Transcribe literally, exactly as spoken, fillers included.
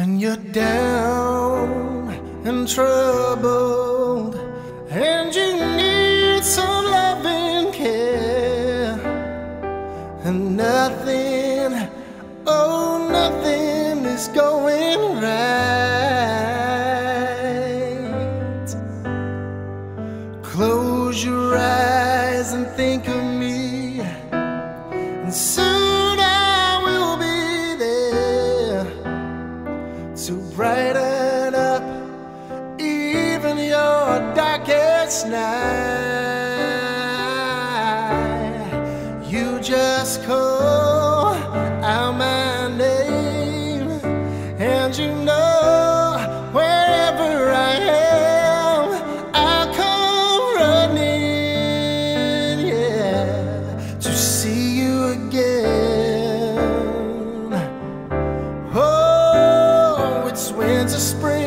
When you're down and troubled and you need some loving care, and nothing, oh nothing is going right. Close your eyes and think of me, and soon I will be there to brighten up even your darkest night. You just call out my name, and you know wherever I am, I'll come running, yeah, to see you again. Oh, it's winter, spring,